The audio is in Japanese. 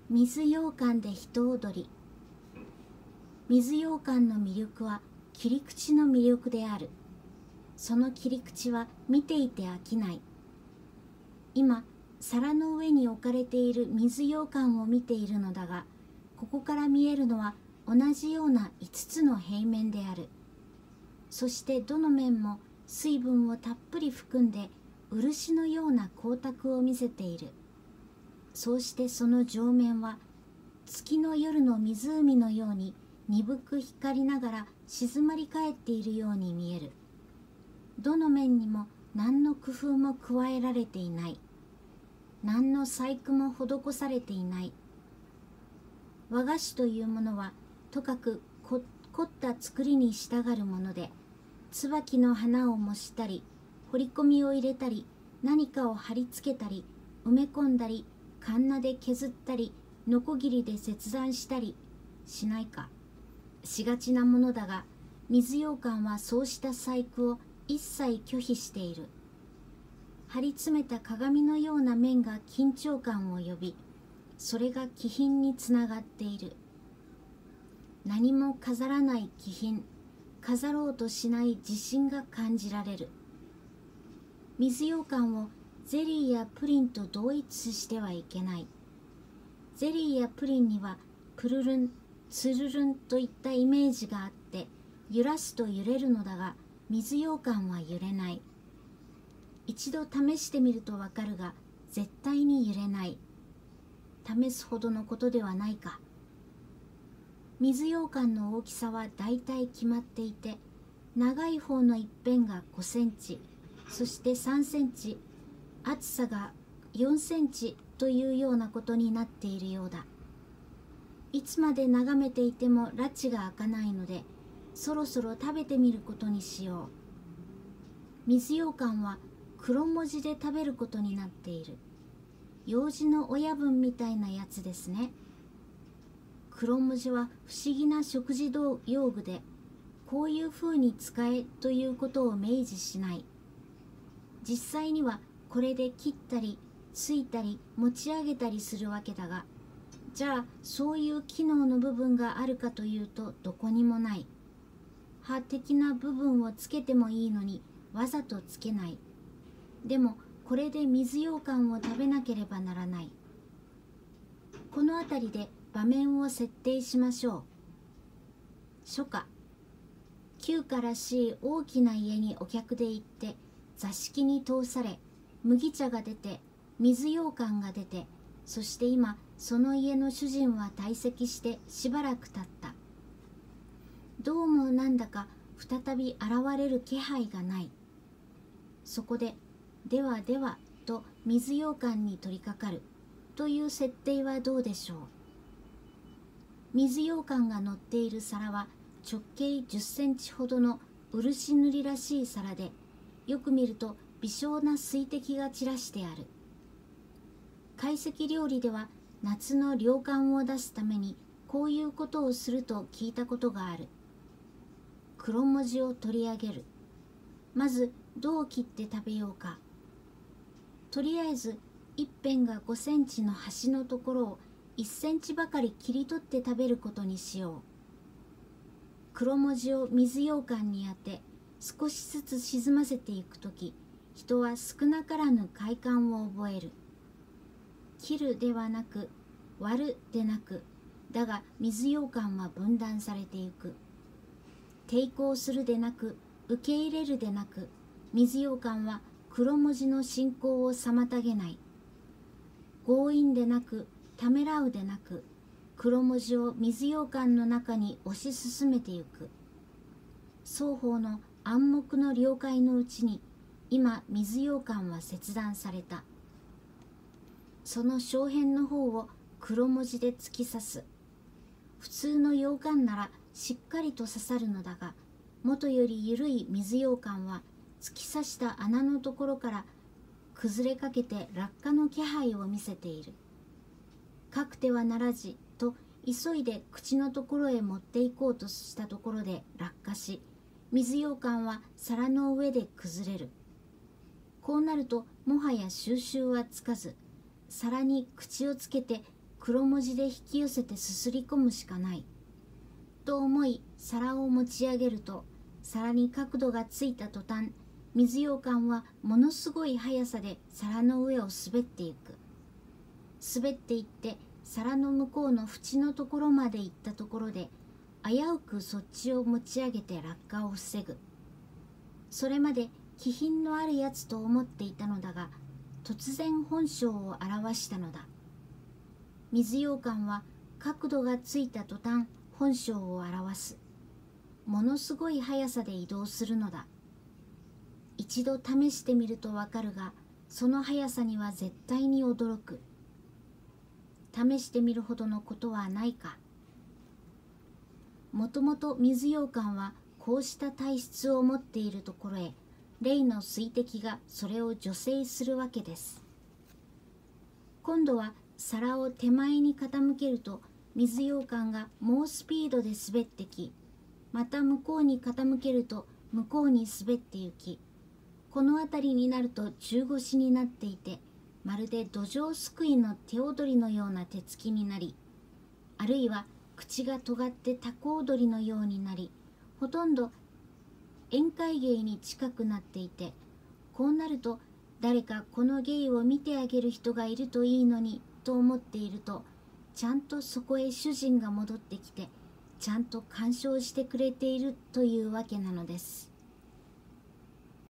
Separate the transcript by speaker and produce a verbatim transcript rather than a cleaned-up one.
Speaker 1: 水羊羹で人踊り。水羊羹の魅力は切り口の魅力である。その切り口は見ていて飽きない。今、皿の上に置かれている水羊羹を見ているのだが、ここから見えるのは同じようないつつの平面である。そしてどの面も水分をたっぷり含んで漆のような光沢を見せている。そうしてその上面は月の夜の湖のように鈍く光りながら静まり返っているように見える。どの面にも何の工夫も加えられていない。何の細工も施されていない。和菓子というものはとかくこ凝った作りに従うもので、椿の花を模したり、彫り込みを入れたり、何かを貼り付けたり、埋め込んだり、カンナで削ったり、ノコギリで切断したりしないか、しがちなものだが、水羊羹はそうした細工を一切拒否している。張り詰めた鏡のような面が緊張感を呼び、それが気品につながっている。何も飾らない気品、飾ろうとしない自信が感じられる。水羊羹をゼリーやプリンと同一してはいけない。ゼリーやプリンにはプルルン、ツルルンといったイメージがあって、揺らすと揺れるのだが、水羊羹は揺れない。一度試してみるとわかるが、絶対に揺れない。試すほどのことではないか。水羊羹の大きさはだいたい決まっていて、長い方の一辺がごセンチ、そしてさんセンチ、厚さがよんセンチというようなことになっているようだ。いつまで眺めていても埒が明かないので、そろそろ食べてみることにしよう。水羊羹は黒文字で食べることになっている。幼児の親分みたいなやつですね。黒文字は不思議な食事用具で、こういうふうに使えということを明示しない。実際にはこれで切ったりついたり持ち上げたりするわけだが、じゃあそういう機能の部分があるかというとどこにもない。刃的な部分をつけてもいいのにわざとつけない。でもこれで水羊羹を食べなければならない。この辺りで場面を設定しましょう。初夏、旧からしい大きな家にお客で行って座敷に通され、麦茶が出て水羊羹が出て、そして今その家の主人は退席してしばらく経った。どうもなんだか再び現れる気配がない。そこでではではと水羊羹に取り掛かるという設定はどうでしょう。水羊羹が乗っている皿は直径じゅっセンチほどの漆塗りらしい皿で、よく見ると微小な水滴が散らしてある。懐石料理では夏の涼感を出すためにこういうことをすると聞いたことがある。黒文字を取り上げる。まずどう切って食べようか。とりあえず一辺がごセンチの端のところをいっセンチばかり切り取って食べることにしよう。黒文字を水羊羹に当て、少しずつ沈ませていくとき、人は少なからぬ快感を覚える。切るではなく、割るでなく、だが水羊羹は分断されていく。抵抗するでなく、受け入れるでなく、水羊羹は黒文字の進行を妨げない。強引でなく、ためらうでなく、黒文字を水羊羹の中に推し進めてゆく。双方の暗黙の了解のうちに、今水羊羹は切断された。その小辺の方を黒文字で突き刺す。普通の羊羹ならしっかりと刺さるのだが、元より緩い水羊羹は突き刺した穴のところから崩れかけて落下の気配を見せている。かくてはならじと急いで口のところへ持っていこうとしたところで落下し、水羊羹は皿の上で崩れる。こうなるともはや収拾はつかず、皿に口をつけて黒文字で引き寄せてすすり込むしかないと思い、皿を持ち上げると、皿に角度がついた途端、水羊羹はものすごい速さで皿の上を滑っていく。滑っていって皿の向こうの縁のところまで行ったところで、危うくそっちを持ち上げて落下を防ぐ。それまで気品のあるやつと思っていたのだが、突然本性を表したのだ。水羊羹は角度がついた途端本性を表す。ものすごい速さで移動するのだ。一度試してみるとわかるが、その速さには絶対に驚く。試してみるほどのことはないか。もともと水羊羹はこうした体質を持っているところへ、霊の水滴がそれを助成するわけです。今度は皿を手前に傾けると、水羊羹が猛スピードで滑ってき、また向こうに傾けると向こうに滑って行き、この辺りになると中腰になっていて、まるで土壌すくいの手踊りのような手つきになり、あるいは口が尖ってタコ踊りのようになり、ほとんど宴会芸に近くなっていて、こうなると誰かこの芸を見てあげる人がいるといいのにと思っていると、ちゃんとそこへ主人が戻ってきて、ちゃんと鑑賞してくれているというわけなのです。